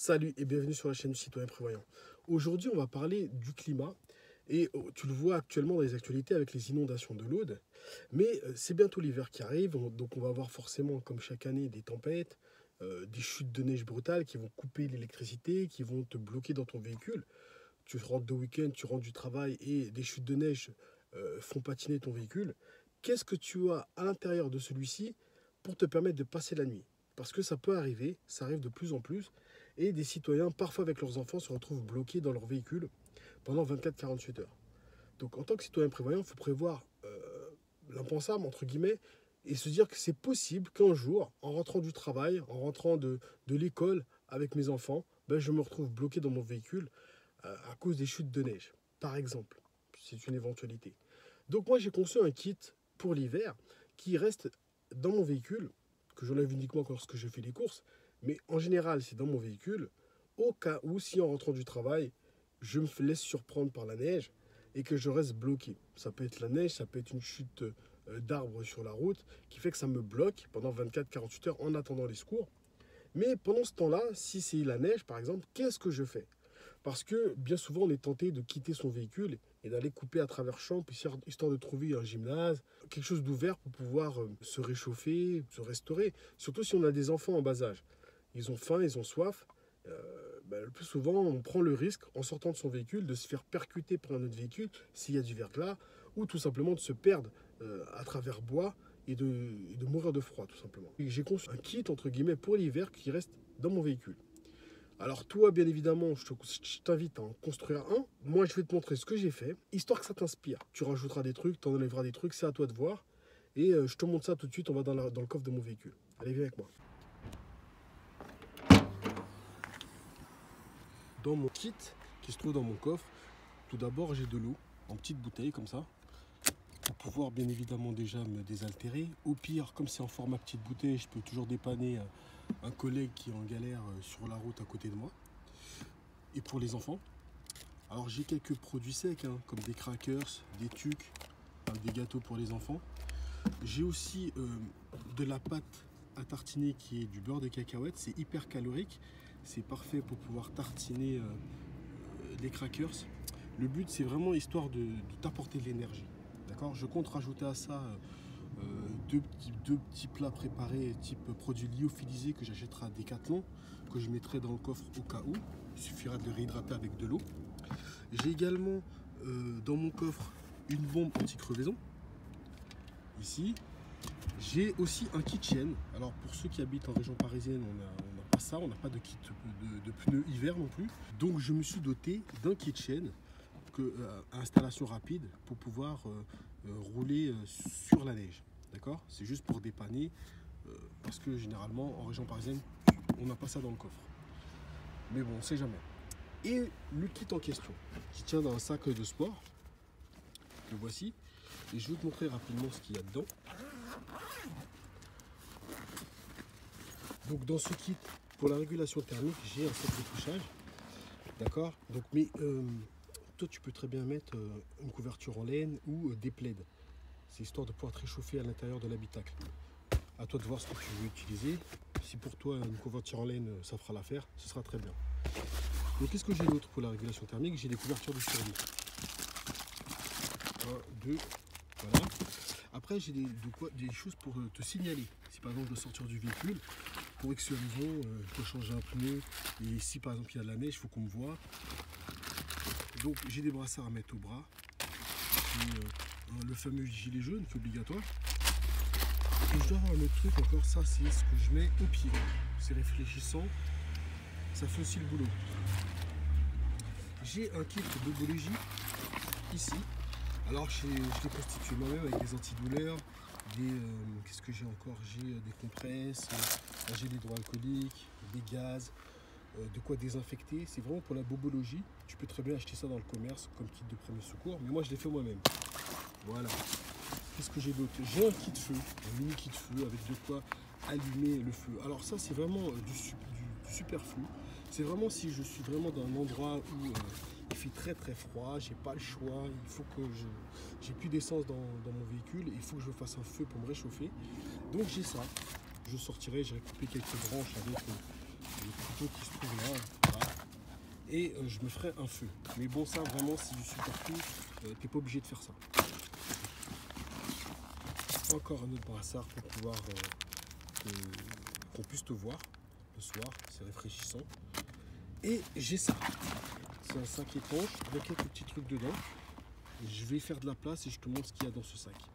Salut et bienvenue sur la chaîne du Citoyen Prévoyant. Aujourd'hui, on va parler du climat et tu le vois actuellement dans les actualités avec les inondations de l'Aude. Mais c'est bientôt l'hiver qui arrive, donc on va avoir forcément, comme chaque année, des tempêtes, des chutes de neige brutales qui vont couper l'électricité, qui vont te bloquer dans ton véhicule. Tu rentres de week-end, tu rentres du travail et des chutes de neige font patiner ton véhicule. Qu'est-ce que tu as à l'intérieur de celui-ci pour te permettre de passer la nuit? Parce que ça peut arriver, ça arrive de plus en plus, et des citoyens, parfois avec leurs enfants, se retrouvent bloqués dans leur véhicule pendant 24-48 heures. Donc en tant que citoyen prévoyant, il faut prévoir l'impensable, entre guillemets, et se dire que c'est possible qu'un jour, en rentrant du travail, en rentrant de l'école avec mes enfants, ben, je me retrouve bloqué dans mon véhicule à cause des chutes de neige, par exemple. C'est une éventualité. Donc moi, j'ai conçu un kit pour l'hiver qui reste dans mon véhicule, que j'enlève uniquement lorsque je fais les courses, mais en général, c'est dans mon véhicule, au cas où, si en rentrant du travail, je me laisse surprendre par la neige et que je reste bloqué. Ça peut être la neige, ça peut être une chute d'arbres sur la route qui fait que ça me bloque pendant 24-48 heures en attendant les secours. Mais pendant ce temps-là, si c'est la neige par exemple, qu'est-ce que je fais? Parce que bien souvent, on est tenté de quitter son véhicule et d'aller couper à travers champs, histoire de trouver un gymnase, quelque chose d'ouvert pour pouvoir se réchauffer, se restaurer. Surtout si on a des enfants en bas âge. Ils ont faim, ils ont soif. Le plus souvent, on prend le risque, en sortant de son véhicule, de se faire percuter par un autre véhicule s'il y a du verglas, ou tout simplement de se perdre à travers bois et de mourir de froid, tout simplement. J'ai conçu un kit, entre guillemets, pour l'hiver qui reste dans mon véhicule. Alors toi, bien évidemment, je t'invite à en construire un. Moi, je vais te montrer ce que j'ai fait, histoire que ça t'inspire. Tu rajouteras des trucs, tu enlèveras des trucs, c'est à toi de voir. Et je te montre ça tout de suite, on va dans le coffre de mon véhicule. Allez, viens avec moi. Dans mon kit, qui se trouve dans mon coffre, tout d'abord, j'ai de l'eau, en petite bouteille comme ça, pour pouvoir bien évidemment déjà me désaltérer. Au pire, comme c'est en format petite bouteille, je peux toujours dépanner un collègue qui est en galère sur la route à côté de moi. Et pour les enfants, alors j'ai quelques produits secs, comme des crackers, des tucs, des gâteaux pour les enfants. J'ai aussi de la pâte à tartiner qui est du beurre de cacahuète, c'est hyper calorique, c'est parfait pour pouvoir tartiner les crackers. Le but c'est vraiment histoire de t'apporter de l'énergie. D'accord, je compte rajouter à ça deux petits plats préparés type produits lyophilisés que j'achèterai à Decathlon, que je mettrai dans le coffre au cas où. Il suffira de les réhydrater avec de l'eau. J'ai également dans mon coffre une bombe anti-crevaison. Ici. J'ai aussi un kitchen. Alors pour ceux qui habitent en région parisienne, on n'a pas ça, on n'a pas de kit de pneus hiver non plus. Donc je me suis doté d'un kitchen à installation rapide pour pouvoir rouler sur la neige. D'accord? C'est juste pour dépanner parce que généralement en région parisienne, on n'a pas ça dans le coffre. Mais bon, on ne sait jamais. Et le kit en question, qui tient dans un sac de sport, le voici. Et je vais te montrer rapidement ce qu'il y a dedans. Donc dans ce kit, pour la régulation thermique, j'ai un set de couchage. D'accord? Donc, mais toi, tu peux très bien mettre une couverture en laine ou des plaids. C'est histoire de pouvoir te réchauffer à l'intérieur de l'habitacle. À toi de voir ce que tu veux utiliser. Si pour toi, une couverture en laine, ça fera l'affaire, ce sera très bien. Donc, qu'est-ce que j'ai d'autre pour la régulation thermique? J'ai des couvertures de survie. 1, 2, voilà. Après, j'ai des choses pour te signaler. Si par exemple, je dois sortir du véhicule, pour X raison, je dois changer un pneu, et si par exemple, il y a de la neige, il faut qu'on me voie. Donc, j'ai des brassards à mettre au bras. Le fameux gilet jaune qui est obligatoire. Et je dois avoir un autre truc encore, ça c'est ce que je mets au pied. C'est réfléchissant, ça fait aussi le boulot. J'ai un kit de bobologie ici. Alors je l'ai constitué moi-même avec des antidouleurs, qu'est-ce que j'ai encore? J'ai des compresses, j'ai des hydroalcooliques, des gaz, de quoi désinfecter. C'est vraiment pour la bobologie. Tu peux très bien acheter ça dans le commerce comme kit de premier secours, mais moi je l'ai fait moi-même. Voilà. Qu'est-ce que j'ai d'autre? J'ai un kit de feu, un mini kit de feu avec de quoi allumer le feu. Alors ça c'est vraiment du superflu. C'est vraiment si je suis vraiment dans un endroit où il fait très très froid, j'ai pas le choix, il faut que j'ai plus d'essence dans mon véhicule, il faut que je fasse un feu pour me réchauffer. Donc j'ai ça. Je sortirai, j'ai coupé quelques branches avec le couteau qui se trouve là, voilà. Et je me ferai un feu. Mais bon, ça vraiment, c'est du superflu, t'es pas obligé de faire ça. Encore un autre brassard pour pouvoir qu'on puisse te voir le soir, c'est rafraîchissant. Et j'ai ça, c'est un sac étanche avec quelques petits trucs dedans. Je vais faire de la place et je te montre ce qu'il y a dans ce sac.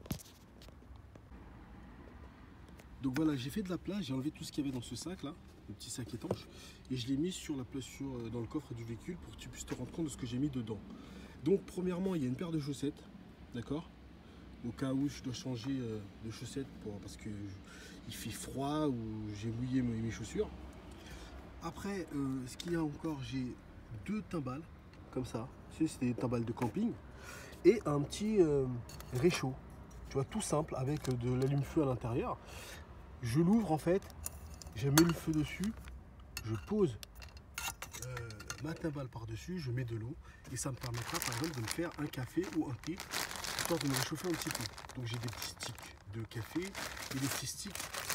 Donc voilà, j'ai fait de la place, j'ai enlevé tout ce qu'il y avait dans ce sac là, le petit sac étanche, et je l'ai mis sur la place dans le coffre du véhicule pour que tu puisses te rendre compte de ce que j'ai mis dedans. Donc premièrement, il y a une paire de chaussettes, d'accord? Au cas où je dois changer de chaussettes parce que il fait froid ou j'ai mouillé mes chaussures. Après, ce qu'il y a encore, j'ai 2 timbales, comme ça, c'est des timbales de camping, et un petit réchaud, tu vois, tout simple, avec de l'allume-feu à l'intérieur. Je l'ouvre en fait, je mets le feu dessus, je pose ma timbale par-dessus, je mets de l'eau, et ça me permettra par exemple de me faire un café ou un thé, histoire de me réchauffer un petit peu. Donc j'ai des petits sticks de café et des petits sticks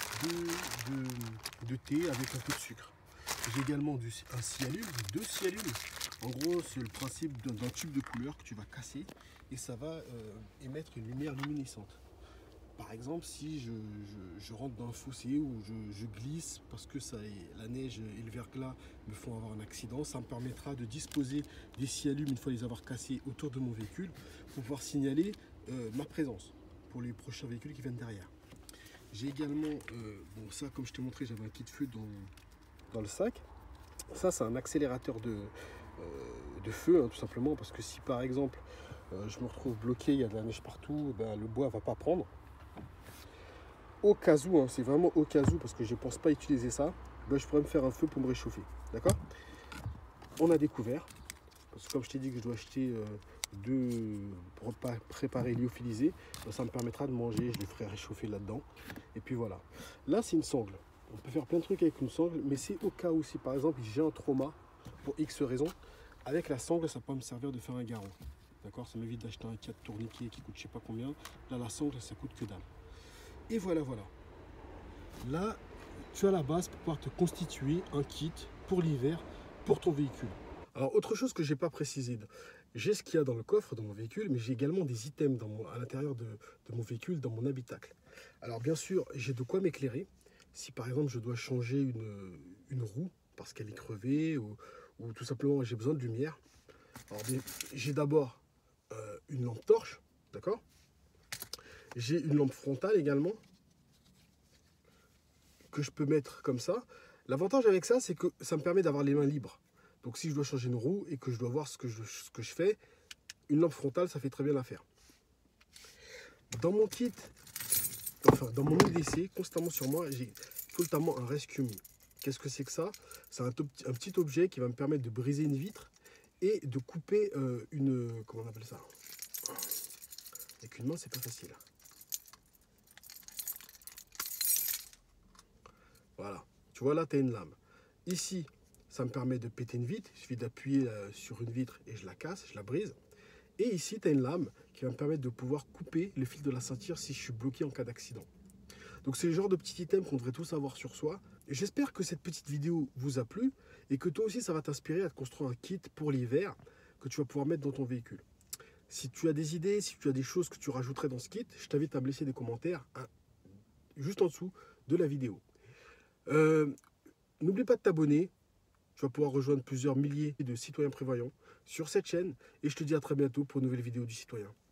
de thé avec un peu de sucre. J'ai également un scie-allume, 2 scie-allumes. En gros, c'est le principe d'un tube de couleur que tu vas casser et ça va émettre une lumière luminescente. Par exemple, si je rentre dans un fossé ou je glisse parce que la neige et le verglas me font avoir un accident, ça me permettra de disposer des scie-allumes une fois les avoir cassés autour de mon véhicule pour pouvoir signaler ma présence pour les prochains véhicules qui viennent derrière. J'ai également, bon ça comme je t'ai montré, j'avais un kit feu dans le sac. Ça c'est un accélérateur de feu, hein, tout simplement, parce que si par exemple je me retrouve bloqué, il y a de la neige partout, ben, le bois ne va pas prendre. Au cas où, hein, c'est vraiment au cas où, parce que je ne pense pas utiliser ça, ben, je pourrais me faire un feu pour me réchauffer. D'accord? On a découvert, parce que comme je t'ai dit que je dois acheter pour préparer lyophilisé, ben, ça me permettra de manger, je les ferai réchauffer là-dedans. Et puis voilà. Là, c'est une sangle. On peut faire plein de trucs avec une sangle, mais c'est au cas où, si par exemple j'ai un trauma, pour X raisons, avec la sangle, ça peut me servir de faire un garrot. D'accord? Ça m'évite d'acheter un cadre tourniquet qui coûte je sais pas combien. Là, la sangle, ça coûte que dalle. Et voilà, voilà. Là, tu as la base pour pouvoir te constituer un kit pour l'hiver, pour ton véhicule. Alors, autre chose que je n'ai pas précisé, j'ai ce qu'il y a dans le coffre, dans mon véhicule, mais j'ai également des items à l'intérieur de mon véhicule, dans mon habitacle. Alors, bien sûr, j'ai de quoi m'éclairer. Si par exemple, je dois changer une roue parce qu'elle est crevée ou tout simplement j'ai besoin de lumière. Alors, j'ai d'abord une lampe torche, d'accord? J'ai une lampe frontale également, que je peux mettre comme ça. L'avantage avec ça, c'est que ça me permet d'avoir les mains libres. Donc si je dois changer une roue et que je dois voir ce que je fais, une lampe frontale, ça fait très bien l'affaire. Dans mon kit, enfin dans mon EDC, constamment sur moi, j'ai totalement un Rescue Me. Qu'est-ce que c'est que ça? C'est un petit objet qui va me permettre de briser une vitre et de couper comment on appelle ça? Avec une main, c'est pas facile. Voilà, tu vois là, tu as une lame. Ici, ça me permet de péter une vitre. Il suffit d'appuyer sur une vitre et je la casse, je la brise. Et ici, tu as une lame qui va me permettre de pouvoir couper le fil de la ceinture si je suis bloqué en cas d'accident. Donc c'est le genre de petit item qu'on devrait tous avoir sur soi. J'espère que cette petite vidéo vous a plu et que toi aussi, ça va t'inspirer à te construire un kit pour l'hiver que tu vas pouvoir mettre dans ton véhicule. Si tu as des idées, si tu as des choses que tu rajouterais dans ce kit, je t'invite à me laisser des commentaires juste en dessous de la vidéo. N'oublie pas de t'abonner, tu vas pouvoir rejoindre plusieurs milliers de citoyens prévoyants sur cette chaîne et je te dis à très bientôt pour une nouvelle vidéo du citoyen.